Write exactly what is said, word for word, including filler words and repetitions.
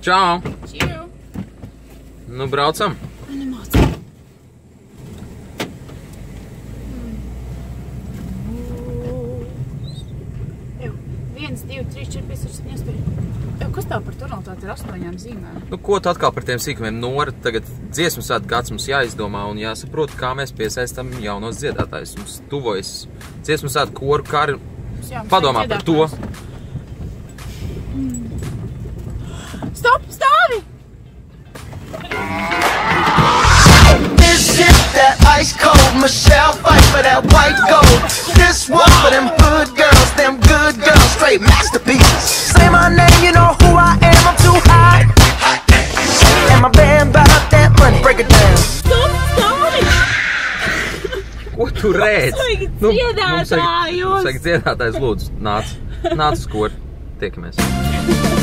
Čau! Čau! Nu, braucam! Animācija. Ew, viens, divi, trīs, četri, pieci, seši, septiņi, astoņi. Ew, kas tev par tonalitāti ir astoņām zīmēm? Nu, ko tu atkal par tiem sīkumiem? Nora, tagad dziesmu svētku gads mums jāizdomā un jāsaprot, kā mēs piesaistam jaunos dziedātājus. Mums tuvojas dziesmu svētku koru kari. Padomā par to. Stop, stāvi! This shit, that ice cold Michelle fight for that white gold. This one for them hood girls, them good girls, straight masterpieces. Say my name, you know who I am, I'm too hot. And my band about that money, break it down. Stop, stāvi! Ko tu redz? Mums vajag dziedātājus! Mums vajag dziedātājus, lūdzu, nāc. Nāc uz koru. Tiekamies.